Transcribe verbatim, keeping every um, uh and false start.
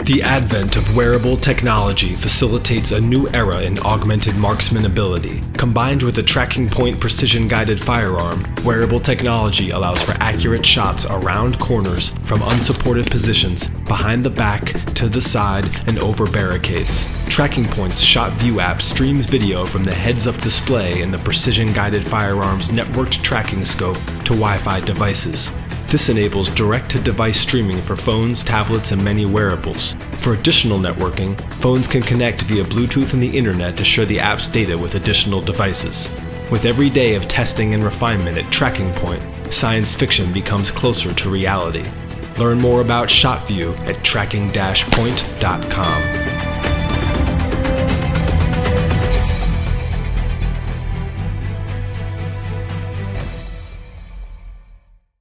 The advent of wearable technology facilitates a new era in augmented marksman ability. Combined with a tracking point precision-guided firearm, wearable technology allows for accurate shots around corners from unsupported positions, behind the back, to the side, and over barricades. Tracking Point's Shot View app streams video from the heads-up display in the precision-guided firearm's networked tracking scope to Wi-Fi devices. This enables direct-to-device streaming for phones, tablets, and many wearables. For additional networking, phones can connect via Bluetooth and the internet to share the app's data with additional devices. With every day of testing and refinement at Tracking Point, science fiction becomes closer to reality. Learn more about ShotView at tracking dash point dot com.